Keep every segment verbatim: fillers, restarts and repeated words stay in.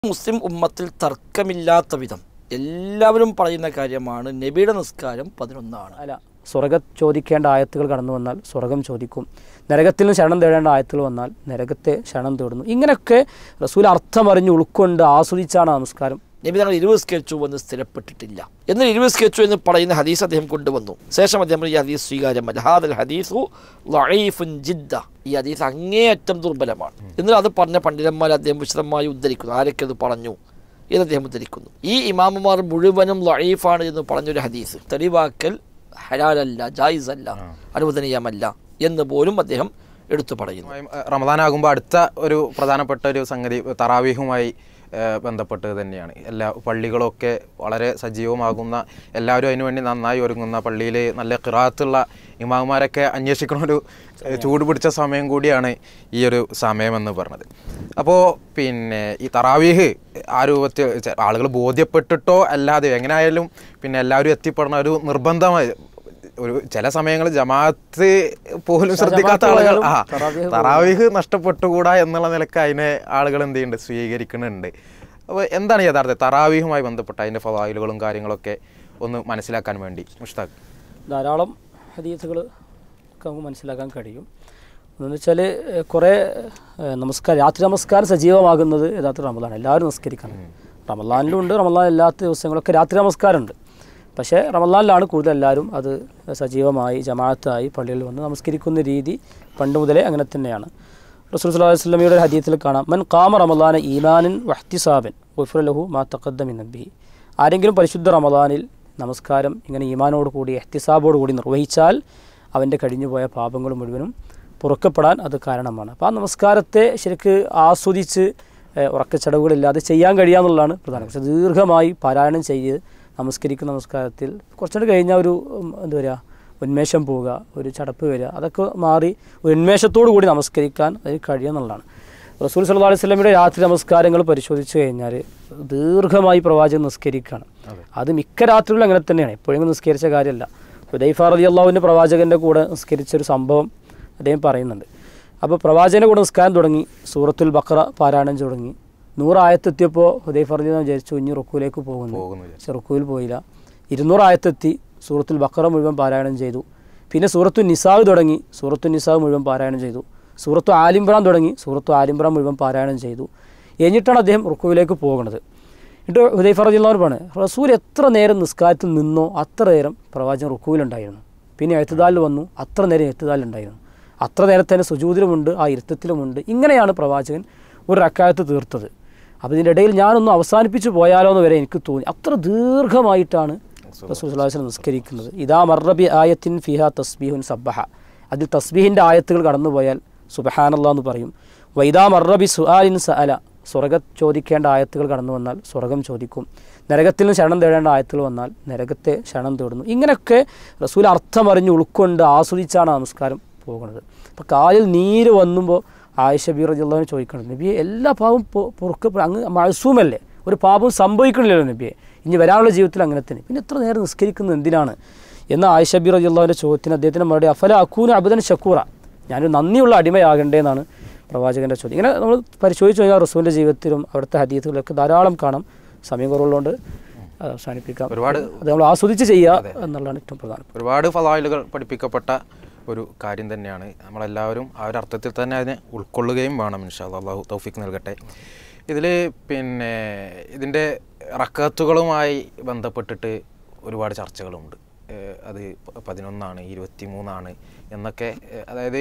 മുസ്ലിം ഉമ്മത്തിൽ തർക്കമില്ലാത്ത വിധം എല്ലാവരും പറയുന്ന കാര്യമാണ് നബിയുടെ നിസ്കാരം പതിനൊന്നാണ്. അല്ല, സ്വർഗം ചോദിക്കേണ്ട ആയത്തുകൾ കടന്നു വന്നാൽ സ്വർഗം ചോദിക്കും, നരകത്തിൽ നിന്ന് ശരണം തേടേണ്ട ആയത്തുകൾ വന്നാൽ നരകത്തെ ശരണം തേടുന്നു. ഇങ്ങനെയൊക്കെ റസൂൽ അർത്ഥമറിഞ്ഞ് ഉൾക്കൊണ്ട് ആസ്വദിച്ചാണ് നമസ്കാരം. നബി തങ്ങൾ ഇരുവസ്കരിച്ചു എന്ന് സ്ഥിരപ്പെട്ടിട്ടില്ല. എന്നാൽ ഇരുവസ്കരിച്ചു എന്ന് പറയുന്ന ഹദീസ് അദ്ദേഹം കൊണ്ടുവന്നു. ശേഷം അദ്ദേഹം ഈ ഹദീസ് സ്വീകാര്യമല്ല, ഹാദൽ ഹദീസു ലഈഫുൻ ജിദ്ദ, ഈ ഹദീസ് അങ്ങേയറ്റം ദുർബലമാണ്. എന്നാൽ അത് പറഞ്ഞ പണ്ഡിതന്മാർ അദ്ദേഹം വിശദമായി ഉദ്ധരിക്കുന്നു. ആരൊക്കെ അത് പറഞ്ഞു എന്ന് അദ്ദേഹം ഉദ്ധരിക്കുന്നു. ഈ ഇമാമുമാർ മുഴുവനും ലഈഫാണ് എന്ന് പറഞ്ഞൊരു ഹദീസ് തെളിവാക്കൽ ഹലാലല്ല, ജായിസല്ല, അനുവദനീയമല്ല എന്ന് പോലും അദ്ദേഹം എടുത്തു പറയുന്നു. റമദാനാകുമ്പോൾ അടുത്ത ഒരു പ്രധാനപ്പെട്ട ഒരു സംഗതി തറാവീഹുമായി ബന്ധപ്പെട്ടത് തന്നെയാണ്. എല്ലാ പള്ളികളൊക്കെ വളരെ സജീവമാകുന്ന, എല്ലാവരും അതിനുവേണ്ടി നന്നായി ഒരുങ്ങുന്ന, പള്ളിയിൽ നല്ല ഖിറാഅത്തുള്ള ഇമാമുമാരൊക്കെ അന്വേഷിക്കുന്ന ഒരു ചൂട് പിടിച്ച സമയം കൂടിയാണ് ഈ ഒരു സമയമെന്ന് പറഞ്ഞത്. അപ്പോൾ പിന്നെ ഈ തറാവീഹ് ആ രൂപത്തിൽ ആളുകൾ ബോധ്യപ്പെട്ടിട്ടോ അല്ലാതെ എങ്ങനെയായാലും പിന്നെ എല്ലാവരും എത്തിപ്പെടുന്ന ഒരു നിർബന്ധമായി ഒരു ചില സമയങ്ങളിൽ ജമാഅത്ത് പോലും ശ്രദ്ധിക്കാത്ത ആളുകൾ ആ തറാവീഹ് നഷ്ടപ്പെട്ടുകൂടാ എന്നുള്ള നിലക്ക് അതിനെ ആളുകൾ എന്ത് ചെയ്യുന്നുണ്ട്, സ്വീകരിക്കുന്നുണ്ട്. അപ്പോൾ എന്താണ് യഥാർത്ഥ തറാവീഹുമായി ബന്ധപ്പെട്ട അതിൻ്റെ ഫളായിലുകളും കാര്യങ്ങളൊക്കെ ഒന്ന് മനസ്സിലാക്കാൻ വേണ്ടി മുഷ്താഖ്? ധാരാളം ഹദീസുകൾ ഒക്കെ നമുക്ക് മനസ്സിലാക്കാൻ കഴിയും. എന്ന് വെച്ചാൽ കുറേ നമസ്കാരം, രാത്രി നമസ്കാരം സജീവമാകുന്നത് യഥാർത്ഥ റമദാൻ, എല്ലാവരും നമസ്കരിക്കണം. റമദാനിലും ഉണ്ട്, റമദാൻ അല്ലാത്ത ദിവസങ്ങളൊക്കെ രാത്രി നമസ്കാരമുണ്ട്. പക്ഷേ റമദാനിലാണ് കൂടുതൽ എല്ലാവരും അത് സജീവമായി ജമാഅത്തായി പള്ളിയിൽ വന്ന് നമസ്കരിക്കുന്ന രീതി പണ്ട് മുതലേ അങ്ങനെ തന്നെയാണ്. റസൂൽ സ്വല്ലല്ലാഹു അലൈഹി വസല്ലമയുടെ ഹദീസിൽ കാണാം, മൻ ഖാമ റമദാന ഈമാനൻ വഹ്തിസാബൻ ഗുഫിറ ലഹു മാ തഖദ്ദമ മിൻ ദംബിഹി. ആരെങ്കിലും പരിശുദ്ധ റമദാനിൽ നമസ്കാരം ഇങ്ങനെ ഈമാനോട് കൂടി എഹ്തിസാബോട് കൂടി നിർവഹിച്ചാൽ അവൻ്റെ കഴിഞ്ഞുപോയ പാപങ്ങൾ മുഴുവനും പൊറുക്കപ്പെടാൻ അത് കാരണമാണ്. അപ്പോൾ ആ നമസ്കാരത്തെ ശരിക്ക് ആസ്വദിച്ച് ഉറക്കച്ചടവുകളില്ലാതെ ചെയ്യാൻ കഴിയാന്നുള്ളതാണ് പ്രധാനം. പക്ഷേ ദീർഘമായി പാരായണം ചെയ്ത് നമസ്കരിക്കുന്ന നമസ്കാരത്തിൽ കുറച്ചുകൂടി കഴിഞ്ഞാൽ ഒരു എന്താ പറയുക, ഉന്മേഷം പോവുക, ഒരു ചടപ്പ് വരിക, അതൊക്കെ മാറി ഒരു ഉന്മേഷത്തോടു കൂടി നമസ്കരിക്കാൻ അതിന് കഴിയുമെന്നുള്ളതാണ്. റസൂൽ സല്ലല്ലാഹു അലൈഹി വസല്ലമയുടെ രാത്രി നമസ്കാരങ്ങൾ പരിശോധിച്ച് കഴിഞ്ഞാൽ ദീർഘമായി പ്രവാചകൻ നിസ്കരിക്കുകയാണ്. അത് മിക്ക രാത്രികളും അങ്ങനെ തന്നെയാണ്, എപ്പോഴും നിസ്കരിച്ച കാര്യമല്ല. ഹുദൈഫ റളിയല്ലാഹുവിൻ്റെ പ്രവാചകൻ്റെ കൂടെ നിസ്കരിച്ചൊരു സംഭവം അദ്ദേഹം പറയുന്നുണ്ട്. അപ്പോൾ പ്രവാചകൻ്റെ കൂടെ നിസ്കാരം തുടങ്ങി, സൂറത്തുൽ ബഖറ പാരായണം തുടങ്ങി. നൂറായത്തെത്തിയപ്പോൾ ഹുദൈഫ റളിയല്ലാഹു വിചാരിച്ചു ഇനി റുക്കൂലേക്ക് പോകുന്നു, പക്ഷെ റുക്കൂയിൽ പോയില്ല. ഇരുന്നൂറായത്തെത്തി, സൂറത്തുൽ ബഖറ മുഴുവൻ പാരായണം ചെയ്തു. പിന്നെ സൂറത്തു നിസാവ് തുടങ്ങി, സൂറത്തു നിസാവ് മുഴുവൻ പാരായണം ചെയ്തു. സൂറത്തു ആലിംബ്രാൻ തുടങ്ങി, സൂറത്തു ആലിംബ്രാൻ മുഴുവൻ പാരായണം ചെയ്തു. എന്നിട്ടാണ് അദ്ദേഹം റുക്കൂയിലേക്ക് പോകുന്നത്. എന്നിട്ട് ഹുദൈഫ റളിയല്ലാഹു അൻഹു പറഞ്ഞു, റസൂൽ എത്ര നേരം നിസ്കാരത്തിൽ നിന്നോ അത്ര നേരം പ്രവാചകൻ റുക്കൂയിലുണ്ടായിരുന്നു. പിന്നെ എഴുത്തുദാലിൽ വന്നു, അത്ര നേരം എഴുത്തുദാലിലുണ്ടായിരുന്നു. അത്ര നേരത്തേന് സുജൂദിലുമുണ്ട്, ആ ഇരുത്തത്തിലുമുണ്ട്. ഇങ്ങനെയാണ് പ്രവാചകൻ ഒരു റക്അത്ത് തീർത്തത്. അപ്പോൾ ഇതിൻ്റെ ഇടയിൽ ഞാനൊന്ന് അവസാനിപ്പിച്ച് പോയാലോ എന്ന് വരെ എനിക്ക് തോന്നി. അത്ര ദീർഘമായിട്ടാണ് റസൂൽ സ്വല്ലല്ലാഹു അലൈഹി വസല്ലം നിസ്കരിക്കുന്നത്. ഇദാ മർറബി ആയത്തിൻ ഫിഹാ തസ്ബീഹുൻ സബ്ബഹ, അതിൽ തസ്ബീഹിൻ്റെ ആയത്തുകൾ കടന്നുപോയാൽ സുബ്ഹാനല്ലാഹ് എന്ന് പറയും. വൈദാ മർറബി സുആലിൻ സഅല, സ്വർഗം ചോദിക്കേണ്ട ആയത്തുകൾ കടന്നു വന്നാൽ സ്വർഗം ചോദിക്കും, നരകത്തിൽ നിന്ന് ശരണം തേടേണ്ട ആയത്തുകൾ വന്നാൽ നരകത്തെ ശരണം തേടുന്നു. ഇങ്ങനെയൊക്കെ റസൂൽ അർത്ഥമറിഞ്ഞ് ഉൾക്കൊണ്ട് ആസ്വദിച്ചാണ് നമസ്കാരം പോകുന്നത്. അപ്പോൾ കാലിൽ നീര് വന്നുമ്പോൾ ആയിഷ ബി റളിയല്ലാഹു അൻഹ ചോദിക്കണം, നബിയെ എല്ലാ പാപവും പൊറുക്കപ്പെടും, അങ്ങ് മഅ്സൂമല്ലേ, ഒരു പാപവും സംഭവിക്കണില്ലല്ലോ നബിയെ, ഇനി വരാനുള്ള ജീവിതത്തിൽ അങ്ങനെ തന്നെ, പിന്നെ എത്ര നേരം നിസ്കരിക്കുന്നത് എന്തിനാണ് എന്ന ആയിഷ ബി റളിയല്ലാഹു അൻഹയുടെ ചോദ്യത്തിന് അദ്ദേഹത്തിൻ്റെ മറുപടി, അഫല അക്കൂന അബ്ദൻ ശക്കൂറ, ഞാനൊരു നന്ദിയുള്ള അടിമയാകണ്ടേ എന്നാണ് പ്രവാചകൻ്റെ ചോദ്യം. ഇങ്ങനെ നമ്മൾ പരിശോധിച്ച് കഴിഞ്ഞാൽ റസൂലിൻ്റെ ജീവിതത്തിലും അവിടുത്തെ ഹദീസുകളിലൊക്കെ ധാരാളം കാണാം. സമയം കുറവുള്ളതുകൊണ്ട് അവസാനിപ്പിക്കാം. ഒരുപാട് അത് നമ്മൾ ആസ്വദിച്ച് ചെയ്യുക എന്നുള്ളതാണ് ഏറ്റവും പ്രധാനം. ഒരുപാട് ഫളായിലുകൾ പഠിപ്പിക്കപ്പെട്ട ഒരു കാര്യം തന്നെയാണ്. നമ്മളെല്ലാവരും ആ ഒരു അർത്ഥത്തിൽ തന്നെ അതിനെ ഉൾക്കൊള്ളുകയും വേണം. ഇൻഷാ അല്ലാഹ്, അല്ലാഹു തൗഫീഖ് നൽകട്ടെ. ഇതിൽ പിന്നെ ഇതിൻ്റെ റക്അത്തുകളുമായി ബന്ധപ്പെട്ടിട്ട് ഒരുപാട് ചർച്ചകളുണ്ട്. അത് പതിനൊന്നാണ്, ഇരുപത്തി മൂന്നാണ് എന്നൊക്കെ. അതായത്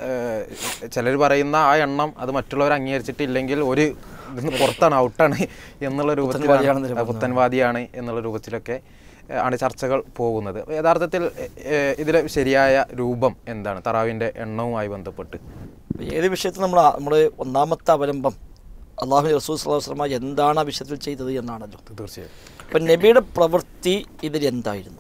ചിലർ പറയുന്ന ആ എണ്ണം അത് മറ്റുള്ളവർ അംഗീകരിച്ചിട്ടില്ലെങ്കിൽ ഒരു ഇതിന് പുറത്താണ്, ഔട്ടാണ് എന്നുള്ള രൂപത്തിലാണ്, പുത്തൻവാദിയാണ് എന്നുള്ള രൂപത്തിലൊക്കെ ആണ് ചർച്ചകൾ പോകുന്നത്. യഥാർത്ഥത്തിൽ ഇതിലെ ശരിയായ രൂപം എന്താണ് തറാവിൻ്റെ എണ്ണവുമായി ബന്ധപ്പെട്ട്? ഏത് വിഷയത്തിൽ നമ്മൾ നമ്മുടെ ഒന്നാമത്തെ അവലംബം അല്ലാഹുവിൻ്റെ റസൂൽ സ്വല്ലല്ലാഹു അലൈഹി വസല്ലം എന്താണ് ആ വിഷയത്തിൽ ചെയ്തത് എന്നാണല്ലോ. തീർച്ചയായും. അപ്പം നബിയുടെ പ്രവൃത്തി ഇതിൽ എന്തായിരുന്നു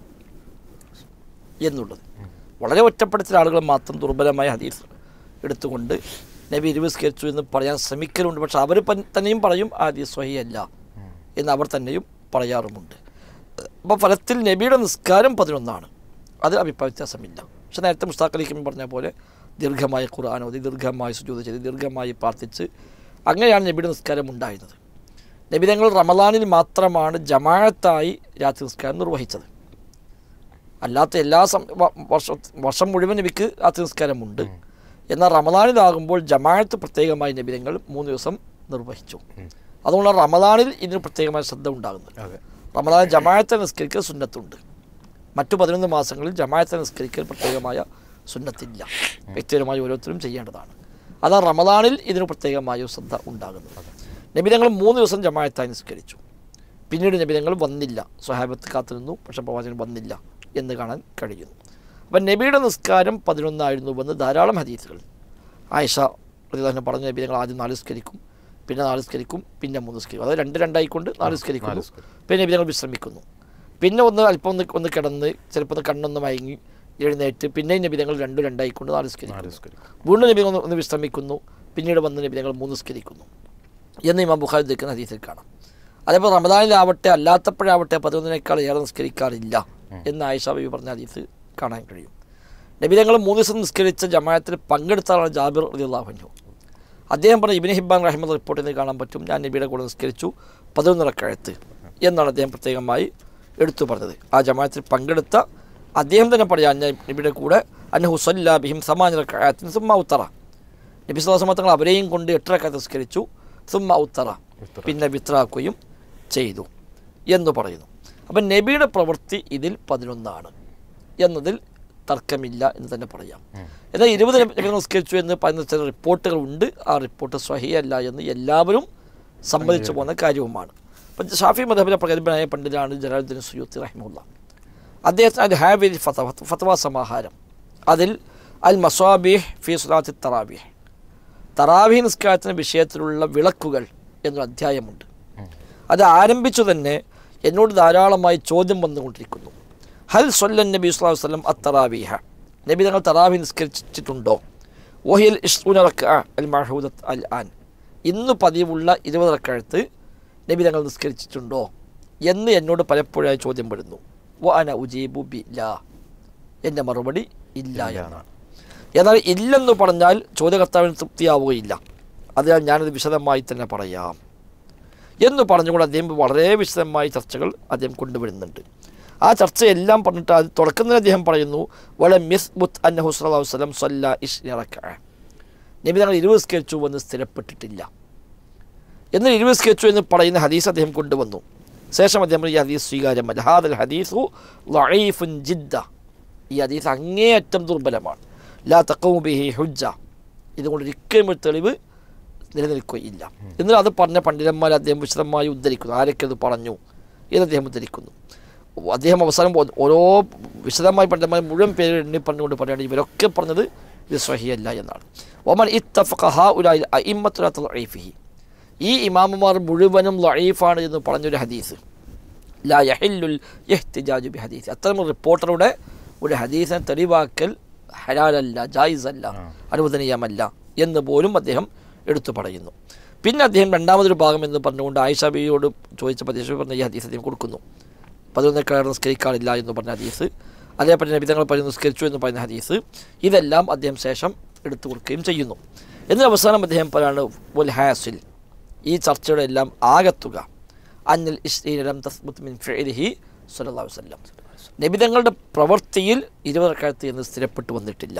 എന്നുള്ളത് വളരെ ഒറ്റപ്പെടുത്തിയ ആളുകൾ മാത്രം ദുർബലമായ ഹദീസ് എടുത്തുകൊണ്ട് നബി ഇരുവസ്കരിച്ചു എന്ന് പറയാൻ ശ്രമിക്കലുണ്ട്. പക്ഷെ അവർ തന്നെയും പറയും ആ ഹദീസ് സ്വഹീഹല്ല എന്ന് അവർ തന്നെയും പറയാറുമുണ്ട്. അപ്പോൾ ഫലത്തിൽ നബിയുടെ നിസ്കാരം പതിനൊന്നാണ്, അത് അഭിപ്രായ വ്യത്യാസമില്ല. പക്ഷെ നേരത്തെ മുസ്താഖ് അലി ഖമീം പറഞ്ഞ പോലെ ദീർഘമായ ഖുർആൻ ഓതി, ദീർഘമായി സുജൂദ് ചെയ്ത്, ദീർഘമായി പ്രാർത്ഥിച്ച്, അങ്ങനെയാണ് നബിയുടെ നിസ്കാരം ഉണ്ടായിരുന്നത്. നബിതങ്ങൾ റമദാനിൽ മാത്രമാണ് ജമാഅത്തായി രാത്രി നിസ്കാരം നിർവഹിച്ചത്. അല്ലാത്ത എല്ലാ സം വർഷം വർഷം മുഴുവൻ നബിക്ക് രാത്രി നിസ്കാരമുണ്ട്. എന്നാൽ റമദാനിലാകുമ്പോൾ ജമാഅത്ത് പ്രത്യേകമായി നബിതങ്ങൾ മൂന്ന് ദിവസം നിർവഹിച്ചു. അതുകൊണ്ടാണ് റമദാനിൽ ഇതിന് പ്രത്യേകമായ ശ്രദ്ധ ഉണ്ടാകുന്നത്. റമദാൻ ജമാഅത്തെ നിസ്കരിക്കൽ സുന്നത്തുണ്ട്. മറ്റു പതിനൊന്ന് മാസങ്ങളിൽ ജമാഅത്തെ നിസ്കരിക്കൽ പ്രത്യേകമായ സുന്നത്തില്ല. വ്യക്തിപരമായി ഓരോരുത്തരും ചെയ്യേണ്ടതാണ്. അതാണ് റമദാനിൽ ഇതിന് പ്രത്യേകമായ ശ്രദ്ധ ഉണ്ടാകുന്നത്. നബിതങ്ങൾ മൂന്ന് ദിവസം ജമാഅത്തായി നിസ്കരിച്ചു. പിന്നീട് നബിതങ്ങൾ വന്നില്ല. സ്വഹാബത്ത് കാത്തു നിന്നു, പക്ഷേ പ്രവാചകൻ വന്നില്ല എന്ന് കാണാൻ കഴിയുന്നു. അപ്പം നബിയുടെ നിസ്കാരം പതിനൊന്നായിരുന്നുവെന്ന് ധാരാളം ഹദീസുകൾ. ആയിഷ റളിയല്ലാഹു പറഞ്ഞു, നബിതങ്ങൾ ആദ്യം നാല് നിസ്കരിക്കും, പിന്നെ നാല് നിസ്കരിക്കും, പിന്നെ മൂന്ന് നിസ്കരിക്കും. അതായത് രണ്ട് രണ്ടായിക്കൊണ്ട് നാല് നിസ്കരിക്കുന്നു. പിന്നെ നബിതങ്ങൾ വിശ്രമിക്കുന്നു. പിന്നെ ഒന്ന് അല്പം ഒന്ന് ഒന്ന് കിടന്ന് ചിലപ്പോൾ ഒന്ന് കണ്ണൊന്ന് മയങ്ങി എഴുന്നേറ്റ് പിന്നെയും നബിതങ്ങൾ രണ്ട് രണ്ടായിക്കൊണ്ട് നാല് നിസ്കരിക്കുന്നു. വീണ്ടും നബിതങ്ങൾ ഒന്ന് ഒന്ന് വിശ്രമിക്കുന്നു. പിന്നീട് വന്ന് നബിതങ്ങൾ മൂന്ന് നിസ്കരിക്കുന്നു എന്ന് ഇമാം ബുഖാരി ധരിക്കുന്ന ഹദീസിൽ കാണാം. അതേപോലെ റമദാനിലാവട്ടെ അല്ലാത്തപ്പോഴാവട്ടെ പതിനൊന്നിനേക്കാൾ ഏറെ നിസ്കരിക്കാറില്ല എന്ന് ആയിഷ ബീവി പറഞ്ഞ ഹദീസ് കാണാൻ കഴിയും. നബിതങ്ങൾ മൂന്ന് ദിവസം നിസ്കരിച്ച ജമാഅത്തിൽ പങ്കെടുത്ത ആളാണ് ജാബിർ റളിയല്ലാഹു അൻഹു. അദ്ദേഹം പറഞ്ഞ ഇബ്നു ഹിബ്ബാൻ റഹിമഹുല്ലാഹ് റിപ്പോർട്ട് ചെയ്ത് കാണാൻ പറ്റും, ഞാൻ നബിയുടെ കൂടെ നിസ്കരിച്ചു പതിനൊന്ന് റക്അത്ത് എന്നാണ് അദ്ദേഹം പ്രത്യേകമായി എടുത്തു പറഞ്ഞത്. ആ ജമാഅത്തിൽ പങ്കെടുത്ത അദ്ദേഹം തന്നെ പറയാം, ഞാൻ നബിയുടെ കൂടെ അന്നഹു സല്ലല്ലാ ബിഹിം സമാനി റക്അത്തിൻ സുമ്മ ഔത്തറ, നബി സ്വല്ലല്ലാഹു അലൈഹി വസല്ലം തങ്ങൾ അവരെയും കൊണ്ട് എട്ട് റക്അത്ത് നിസ്കരിച്ചു, സുമ്മ ഔത്തറ, പിന്നെ വിത്രാക്കുകയും ചെയ്തു എന്ന് പറയുന്നു. അപ്പം നബിയുടെ പ്രവൃത്തി ഇതിൽ പതിനൊന്നാണ് എന്നതിൽ തർക്കമില്ല എന്ന് തന്നെ പറയാം. എന്നാൽ ഇരുപത് നബി നിസ്കരിച്ചു എന്ന് പറയുന്ന ചില റിപ്പോർട്ടുകൾ ഉണ്ട്. ആ റിപ്പോർട്ട് സ്വഹീഹല്ല എന്ന് എല്ലാവരും സമ്മതിച്ചു പോകുന്ന കാര്യവുമാണ്. അപ്പം ഷാഫി മദ്ഹബിലെ പ്രഗത്ഭനായ പണ്ഡിതനാണ് ജലാലുദ്ദീൻ സുയൂത്തി റഹിമഹുല്ലാഹ്. അദ്ദേഹത്തിന് അൽ ഹാവിൽ ഫതവ ഫത്വ സമാഹാരം, അതിൽ അൽ മസ്വാബിഹ് ഫി സ്വലാത്തി തറാബിഹ്, തറാവീഹ് നിസ്കാരത്തിൻ്റെ വിഷയത്തിലുള്ള വിളക്കുകൾ എന്നൊരു അധ്യായമുണ്ട്. അത് ആരംഭിച്ചു തന്നെ എന്നോട് ധാരാളമായി ചോദ്യം വന്നുകൊണ്ടിരിക്കുന്നു. ഹൽ സ്വല്ലൻ നബി സ്വല്ലല്ലാഹു അലൈഹി വസല്ലം അത്തറാവീഹ, നബി തങ്ങൾ തറാവീഹ് നിസ്കരിച്ചിട്ടുണ്ടോ? വഹിൽ ഇശ്റൂന റക്അ അൽ മഅഹൂദത്ത് അൽ ആൻ, ഇന്ന് പതിവുള്ള ഇരുപത് റക്അത്ത് നബി തങ്ങൾ നിസ്കരിച്ചിട്ടുണ്ടോ എന്ന് എന്നോട് പലപ്പോഴായി ചോദ്യം വരുന്നു. വ അന ഉജീബു ബില്ലാ, എൻ്റെ മറുപടി ഇല്ല എന്നാണ്. എന്നാൽ ഇല്ലെന്ന് പറഞ്ഞാൽ ചോദ്യകർത്താവിന് തൃപ്തിയാവുകയില്ല. അതിനാൽ ഞാനത് വിശദമായി തന്നെ പറയാം എന്ന് പറഞ്ഞുകൊണ്ട് അദ്ദേഹം വളരെ വിശദമായി ചർച്ചകൾ അദ്ദേഹം കൊണ്ടുവരുന്നുണ്ട്. ആ ചർച്ചയെല്ലാം പറഞ്ഞിട്ട് അത് തുടക്കുന്നതിന് അദ്ദേഹം പറയുന്നു, വലം യസ്ബുത്ത് അന്നഹു സ്വല്ലല്ലാഹു അലൈഹി വസല്ലം സ്വല്ല ഇശ്റീന റക്അ, നബി തങ്ങൾ ഇരുപത് നിസ്കരിച്ചു എന്ന് സ്ഥിരപ്പെട്ടിട്ടില്ല. എന്നാൽ ഇരുപത് നിസ്കരിച്ചു എന്ന് പറയുന്ന ഹദീസ് അദ്ദേഹം കൊണ്ടുവന്നു. ശേഷം അദ്ദേഹം ഈ ഹദീസ് സ്വീകാര്യമല്ല, ഹാദൽ ഹദീസു ലഈഫുൻ ജിദ്ദ, ഈ ഹദീസ് അങ്ങേയറ്റം ദുർബലമാണ്. ലാ തഖൂമു ബിഹി ഹുജ്ജ, ഇതുകൊണ്ട് ഒരിക്കലും ഒരു തെളിവ് നിലനിൽക്കുകയില്ല. എന്നാൽ അത് പറഞ്ഞ പണ്ഡിതന്മാർ അദ്ദേഹം വിശദമായി ഉദ്ധരിക്കുന്നു. ആരൊക്കെ അത് പറഞ്ഞു എന്ന് അദ്ദേഹം ഉദ്ധരിക്കുന്നു. അദ്ദേഹം അവസാനം ഓരോ വിശദമായി പണ്ഡിതന്മാർ മുഴുവൻ പേര് എണ്ണി പറഞ്ഞുകൊണ്ട് പറയുകയാണ് ഇവരൊക്കെ പറഞ്ഞത് ഇത് സ്വഹീഹല്ല എന്നാണ്. ഒമൻ ഇത്തഫഖ ഹഉലാഇൽ അഇമ്മത്തു അലാ തളഈഫിഹി, ഈ ഇമാമുമാർ മുഴുവനും ലഈഫാണ് എന്ന് പറഞ്ഞൊരു ഹദീസ്, ലാ യഹില്ലുൽ ഇഹ്തിജാജു ബി ഹദീസ്, അത്തരം റിപ്പോർട്ടറുടെ ഒരു ഹദീസിനെ തെളിവാക്കൽ ഹലാലല്ല, ജായിസല്ല, അനുവദനീയമല്ല എന്ന് പോലും അദ്ദേഹം എടുത്തു പറയുന്നു. പിന്നെ അദ്ദേഹം രണ്ടാമതൊരു ഭാഗം എന്ന് പറഞ്ഞുകൊണ്ട് ആയിഷ ബീവിയോട് ചോദിച്ചപ്പോൾ അദ്ദേഹം പറഞ്ഞ ഈ ഹദീസ് അദ്ദേഹം കൊടുക്കുന്നു. പതിനൊന്നേക്കാൾ നിസ്കരിക്കാറില്ല എന്ന് പറഞ്ഞ ഹദീസ്, അതേപോലെ നബി തങ്ങൾ പറഞ്ഞ് നിസ്കരിച്ചു എന്ന് പറയുന്ന ഹദീസ്, ഇതെല്ലാം അദ്ദേഹം ശേഷം എടുത്തു കൊടുക്കുകയും ചെയ്യുന്നു. എന്നിട്ട് അവസാനം അദ്ദേഹം പറയാണ് വൽ ഹാസിൽ, ഈ ചർച്ചയുടെ എല്ലാം ആകത്തുക അന്നൽ ഇശ്റീന തസ്ബുത്ത് മിൻ ഫിഇലിഹി സ്വല്ലല്ലാഹു അലൈഹി വസല്ലം, നബി തങ്ങളുടെ പ്രവൃത്തിയിൽ ഇരുപത് റക്അത്ത് എന്ന് സ്ഥിരപ്പെട്ടു വന്നിട്ടില്ല.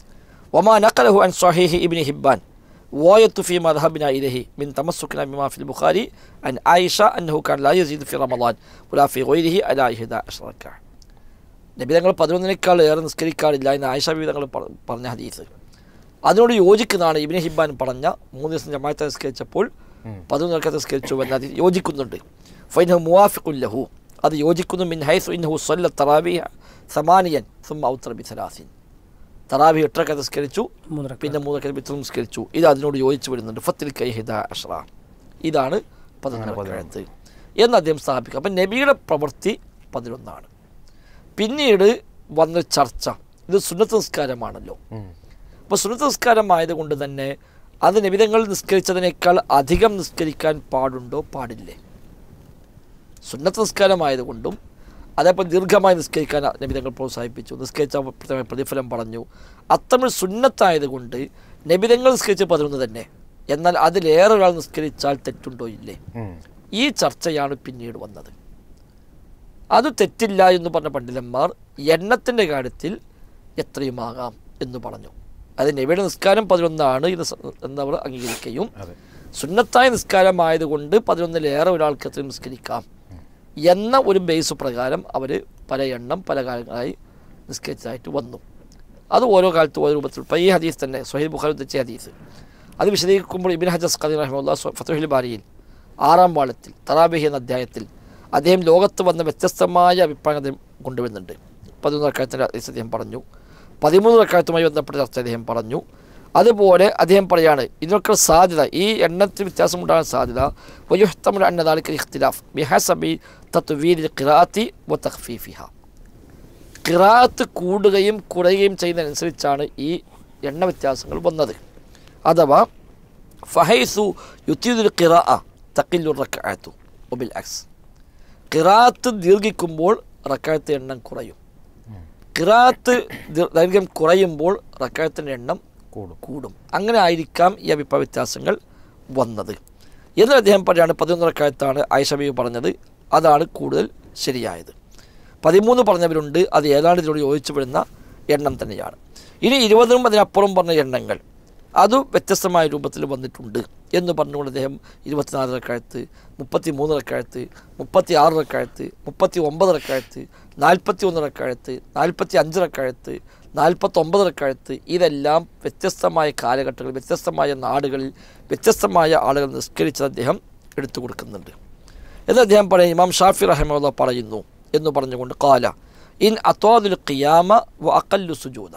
വമാ നഖലഹു അൻ സ്വഹീഹി ഇബ്നു ഹിബ്ബാൻ വയത്തു ഫീ മദ്ഹബിനാ ഇലൈഹി മിൻ തമസ്സുകിനാ ബിമാ ഫിൽ ബുഖാരി അൻ ആയിഷ അന്നഹു കാന ലാ യസീദു ഫി റമളാൻ വലാ ഫി ഗൈരിഹി അലാ ഇഹ്ദാ അശ്റ റക്അ, നബി തങ്ങൾ പതിനൊന്നിനേക്കാൾ ഏറെ നിസ്കരിക്കാറില്ല എന്ന് ആയിഷ ബീവി തങ്ങൾ പറഞ്ഞ ഹദീസ്, അതിനോട് യോജിക്കുന്നതാണ് ഇബ്നു ഹിബ്ബാൻ പറഞ്ഞ മൂന്ന് ദിവസം ജമാഅത്ത് നിസ്കരിച്ചപ്പോൾ പതിനൊന്ന് റക്അത്ത് നിസ്കരിച്ചു എന്നത് യോജിക്കുന്നുണ്ട്. ഫൈനഹു മുവാഫിഖുൻ ലഹു, അത് യോജിക്കുന്നു. മിൻ ഹൈസു ഇന്നഹു സ്വല്ല തറാവീഹ സമാനിയൻ സുമ്മ ഔത്തറ ബി സലാസിൻ, തറാവി എട്ട് റക്അത്ത് നിസ്കരിച്ചു പിന്നെ മൂന്ന് റക്അത്ത് വിത്ർ നിസ്കരിച്ചു, ഇത് അതിനോട് യോജിച്ച് വരുന്നുണ്ട്. ഫത്തിൽക ഇഹ്ദാ അശ്റ, ഇതാണ് പതിനൊന്ന് റക്അത്ത് എന്ന് അദ്ദേഹം സ്ഥാപിക്കുക. അപ്പം നബിയുടെ പ്രവൃത്തി പതിനൊന്നാണ്. പിന്നീട് വന്ന ചർച്ച, ഇത് സുന്നത്ത് നിസ്കാരമാണല്ലോ. അപ്പോൾ സുന്നത്ത് നിസ്കാരമായതുകൊണ്ട് തന്നെ അത് നബിതങ്ങൾ നിസ്കരിച്ചതിനേക്കാൾ അധികം നിസ്കരിക്കാൻ പാടുണ്ടോ പാടില്ലേ? സുന്നത്ത് നിസ്കാരമായതുകൊണ്ടും അതേപോലെ ദീർഘമായി നിസ്കരിക്കാൻ നബിതങ്ങൾ പ്രോത്സാഹിപ്പിച്ചു, നിസ്കരിച്ച പ്രതിഫലം പറഞ്ഞു. അത്തമിഴ് സുന്നത്തായതുകൊണ്ട് നബിതങ്ങൾ നിസ്കരിച്ച പതിനൊന്ന് തന്നെ, എന്നാൽ അതിലേറെ ഒരാൾ നിസ്കരിച്ചാൽ തെറ്റുണ്ടോ ഇല്ലേ? ഈ ചർച്ചയാണ് പിന്നീട് വന്നത്. അത് തെറ്റില്ല എന്ന് പറഞ്ഞ പണ്ഡിതന്മാർ എണ്ണത്തിൻ്റെ കാര്യത്തിൽ എത്രയുമാകാം എന്ന് പറഞ്ഞു. അത് നബിയുടെ നിസ്കാരം പതിനൊന്നാണ് ഇത് എന്നവർ അംഗീകരിക്കുകയും സുന്നത്തായ നിസ്കാരമായതുകൊണ്ട് പതിനൊന്നിലേറെ ഒരാൾക്ക് എത്രയും നിസ്കരിക്കാം എന്ന ഒരു ബേസ് പ്രകാരം അവർ പല എണ്ണം പല കാലങ്ങളായി നിസ്കരിച്ചതായിട്ട് വന്നു. അത് ഓരോ കാലത്തും ഓരോ രൂപത്തിൽ. ഇപ്പോൾ ഈ ഹദീസ് തന്നെ സ്വഹീഹ് ബുഖാരി ഉദ്ധരിച്ച ഹദീസ് അത് വിശദീകരിക്കുമ്പോൾ ഇബ്നു ഹജർ അസ്ഖലാനി റഹിമഹുല്ലാഹ് ഫത്ഹുൽ ബാരിയിൽ ആറാം വാളത്തിൽ തറാബീഹ് എന്ന അധ്യായത്തിൽ അദ്ദേഹം ലോകത്ത് വന്ന വ്യത്യസ്തമായ അഭിപ്രായം അദ്ദേഹം കൊണ്ടുവരുന്നുണ്ട്. പതിനൊന്ന് റക്അത്തിന്റെ ഹദീസ് അദ്ദേഹം പറഞ്ഞു, പതിമൂന്ന് റക്അത്തുമായി ബന്ധപ്പെട്ട ചർച്ച അദ്ദേഹം പറഞ്ഞു. അതുപോലെ അദ്ദേഹം പറയാണ് ഇതിനൊക്കെ സാധ്യത, ഈ എണ്ണത്തിൽ വ്യത്യാസമുണ്ടാകാൻ സാധ്യത വയുഹ്തമുൽ അന്ന ദാലിക ഇഖ്തിലാഫ് ബിഹസബി തത്വീരിൽ ഖിറാഅത്തി വതഖ്ഫീഫിഹ. ഖിറാഅത്ത് കൂടുകയും കുറയുകയും ചെയ്യുന്നതനുസരിച്ചാണ് ഈ എണ്ണ വ്യത്യാസങ്ങൾ വന്നത്. അഥവാ ഫഹൈസു യുതീദുൽ ഖിറാഅ തഖില്ലു റക്അഅതു വബിൽ അക്സ്. ഖിറാഅത്ത് ദീർഘിക്കുമ്പോൾ റക്അത്ത് എണ്ണം കുറയും, ഖിറാഅത്ത് ദൈർഘ്യം കുറയുമ്പോൾ റക്അത്തിന്റെ എണ്ണം കൂടും. അങ്ങനെ ആയിരിക്കാം ഈ അഭിപ്രായ വ്യത്യാസങ്ങൾ വന്നത് എന്ന് അദ്ദേഹം പറയാണ്. പതിനൊന്ന് റക്അത്താണ് ആയിഷ ബീവി പറഞ്ഞത്, അതാണ് കൂടുതൽ ശരിയായത്. പതിമൂന്ന് പറഞ്ഞവരുണ്ട്, അത് ഏതാണ്ട് ഇതിനോട് യോജിച്ചു പെടുന്ന എണ്ണം തന്നെയാണ്. ഇനി ഇരുപതിനും അതിനപ്പുറം പറഞ്ഞ എണ്ണങ്ങൾ അത് വ്യത്യസ്തമായ രൂപത്തിൽ വന്നിട്ടുണ്ട് എന്ന് പറഞ്ഞുകൊണ്ട് അദ്ദേഹം ഇരുപത്തിനാല് റക്അത്ത്, മുപ്പത്തി മൂന്ന് റക്അത്ത്, മുപ്പത്തി ആറ് റക്അത്ത്, മുപ്പത്തി ഒമ്പത് റക്അത്ത്, നാൽപ്പത്തി ഒന്ന് റക്അത്ത്, നാൽപ്പത്തി അഞ്ച് റക്അത്ത്, നാൽപ്പത്തൊമ്പത് റക്അത്ത്, ഇതെല്ലാം വ്യത്യസ്തമായ കാലഘട്ടങ്ങളിൽ വ്യത്യസ്തമായ നാടുകളിൽ വ്യത്യസ്തമായ ആളുകൾ നിസ്കരിച്ചത് അദ്ദേഹം എടുത്തു കൊടുക്കുന്നുണ്ട് എന്ന് അദ്ദേഹം പറയും. ഇമാം ഷാഫി റഹിമഹുല്ലാഹ് പറയുന്നു എന്ന് പറഞ്ഞുകൊണ്ട് ഖാല ഇൻ അത്വാദുൽ ഖിയാമ വ അഖല്ലു സുജൂദ.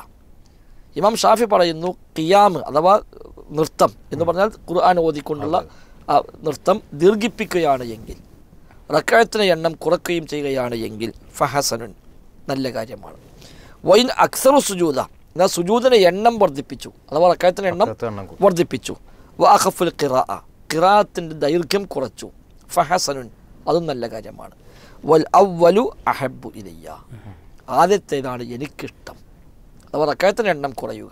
ഇമാം ഷാഫി പറയുന്നു ഖിയാമ് അഥവാ നൃത്തം എന്ന് പറഞ്ഞാൽ ഖുർആൻ ഓതിക്കൊണ്ടുള്ള നൃത്തം ദീർഘിപ്പിക്കുകയാണ് എങ്കിൽ, റക്അത്തിന്റെ എണ്ണം കുറയ്ക്കുകയും ചെയ്യുകയാണ് എങ്കിൽ ഫഹസനുൻ നല്ല കാര്യമാണ്. വൈൻ അക്സറു സുജൂദ എന്നാൽ സുജൂദിന്റെ എണ്ണം വർദ്ധിപ്പിച്ചു അഥവാ റക്അത്തിന്റെ എണ്ണം വർദ്ധിപ്പിച്ചു. വ അഖഫുൽ ഖിറാഅ ഖിറാഅത്തിന്റെ ദൈർഘ്യം കുറച്ചു ഫഹസനുൻ അതും നല്ല കാര്യമാണ്. വൽ അവ്വലു അഹബ്ബു ഇലയ്യ ആദ്യത്തേതാണ് എനിക്കിഷ്ടം. അഥവാ റക്അത്തിന്റെ എണ്ണം കുറയുക,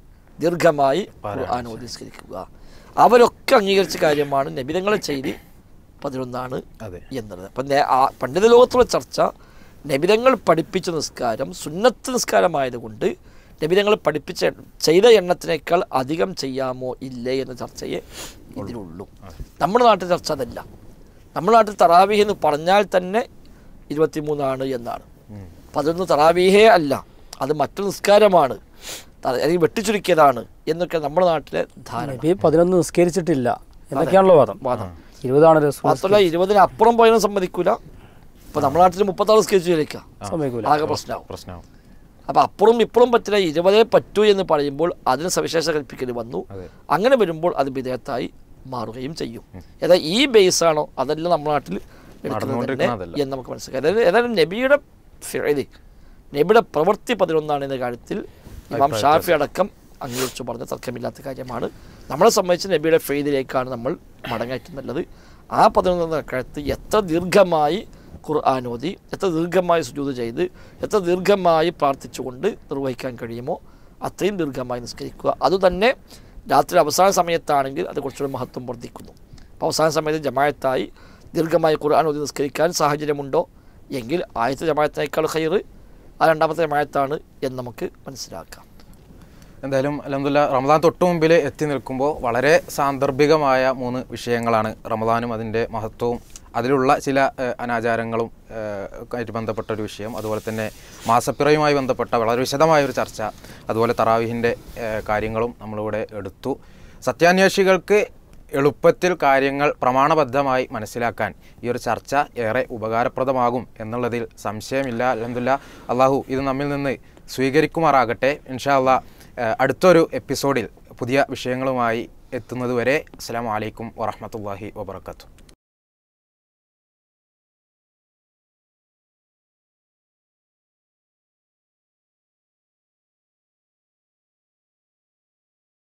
ദീർഘമായി ഖുർആൻ ഓതി നിസ്കരിക്കുക, അവരൊക്കെ അംഗീകരിച്ച കാര്യമാണ്. നബിതങ്ങളെ ചെയ്തി പതിനൊന്നാണ് എന്നുള്ളത്. അപ്പം പണ്ഡിത ലോകത്തുള്ള ചർച്ച നബിതങ്ങൾ പഠിപ്പിച്ച നിസ്കാരം സുന്നത്ത് നിസ്കാരമായതുകൊണ്ട് നബിതങ്ങൾ പഠിപ്പിച്ച ചെയ്ത എണ്ണത്തിനേക്കാൾ അധികം ചെയ്യാമോ ഇല്ലേ എന്ന ചർച്ചയെ ഇതിലുള്ളൂ. നമ്മുടെ നാട്ടിൽ ചർച്ച അതല്ല. നമ്മുടെ നാട്ടിൽ തറാവീഹ് എന്ന് പറഞ്ഞാൽ തന്നെ ഇരുപത്തിമൂന്നാണ് എന്നാണ്. പതിനൊന്ന് തറാവീഹേ അല്ല, അത് മറ്റു നിസ്കാരമാണ്, അല്ലെങ്കിൽ വെട്ടിച്ചുരുക്കിയതാണ് എന്നൊക്കെ നമ്മുടെ നാട്ടിലെ ധാരണ. പതിനൊന്ന് നിസ്കരിച്ചിട്ടില്ല എന്നൊക്കെയാണല്ലോ വാദം. വാദം ഇരുപതാണ്. മാത്രമല്ല ഇരുപതിന് അപ്പുറം പോയാലും സമ്മതിക്കൂല. ഇപ്പൊ നമ്മുടെ നാട്ടിൽ മുപ്പത്താറ് നിസ്കരിച്ചു ചോദിക്കാം, ആകെ പ്രശ്നമാവും പ്രശ്നമാവും അപ്പം അപ്പുറം ഇപ്പുറം പറ്റില്ല, ഇരുപതേ പറ്റൂ എന്ന് പറയുമ്പോൾ അതിന് സവിശേഷ കൽപ്പിക്കൽ വന്നു. അങ്ങനെ വരുമ്പോൾ അത് വിധേയത്തായി മാറുകയും ചെയ്യും. ഏതാ ഈ ബേസാണോ അതല്ല നമ്മുടെ നാട്ടിൽ എന്ന് നമുക്ക് മനസ്സിലാക്കാം. അതായത് ഏതായാലും നബിയുടെ ഫിഅലി നബിയുടെ പ്രവൃത്തി പതിനൊന്നാണ് എന്ന കാര്യത്തിൽ ഇമാം ഷാഫി അടക്കം അംഗീകരിച്ചു പറഞ്ഞ തർക്കമില്ലാത്ത കാര്യമാണ്. നമ്മളെ സംബന്ധിച്ച് നബിയുടെ ഫെയ്ദിലേക്കാണ് നമ്മൾ മടങ്ങാറ്റുന്നുള്ളത്. ആ പതിനൊന്ന് റക്അത്ത് എത്ര ദീർഘമായി ഖുർആൻ ഓതി, എത്ര ദീർഘമായി സുജൂദ് ചെയ്ത്, എത്ര ദീർഘമായി പ്രാർത്ഥിച്ചുകൊണ്ട് നിർവഹിക്കാൻ കഴിയുമോ അത്രയും ദീർഘമായി നിസ്കരിക്കുക. അതുതന്നെ രാത്രി അവസാന സമയത്താണെങ്കിൽ അത് കുറച്ചുകൂടി മഹത്വം വർദ്ധിക്കുന്നു. അപ്പോൾ അവസാന സമയത്ത് ജമാഅത്തായി ദീർഘമായി ഖുർആൻ ഓതി നിസ്കരിക്കാൻ സാഹചര്യമുണ്ടോ എങ്കിൽ ആദ്യത്തെ ജമാഅത്തിനേക്കാൾ ഖൈർ ആ രണ്ടാമത്തെ ജമാഅത്താണ് എന്ന് നമുക്ക് മനസ്സിലാക്കാം. എന്തായാലും അൽഹംദുലില്ലാ റമദാൻ തൊട്ട് മുമ്പിൽ എത്തി നിൽക്കുമ്പോൾ വളരെ സാന്ദർഭികമായ മൂന്ന് വിഷയങ്ങളാണ്. റമദാനും അതിൻ്റെ മഹത്വവും അതിലുള്ള ചില അനാചാരങ്ങളും ആയിട്ട് ബന്ധപ്പെട്ട ഒരു വിഷയം, അതുപോലെ തന്നെ മാസപ്പിറയുമായി ബന്ധപ്പെട്ട വളരെ വിശദമായൊരു ചർച്ച, അതുപോലെ തറാവീഹിൻ്റെ കാര്യങ്ങളും നമ്മളിവിടെ എടുത്തു. സത്യാന്വേഷികൾക്ക് എളുപ്പത്തിൽ കാര്യങ്ങൾ പ്രമാണബദ്ധമായി മനസ്സിലാക്കാൻ ഈ ഒരു ചർച്ച ഏറെ ഉപകാരപ്രദമാകും എന്നുള്ളതിൽ സംശയമില്ല. അൽഹംദുലില്ലാ അള്ളാഹു ഇത് നമ്മിൽ നിന്ന് സ്വീകരിക്കുമാറാകട്ടെ. ഇൻഷാ അല്ലാഹ് അടുത്തൊരു എപ്പിസോഡിൽ പുതിയ വിഷയങ്ങളുമായി എത്തുന്നതുവരെ അസ്സലാമു അലൈക്കും വറഹ്മത്തുള്ളാഹി വബറകാതുഹു.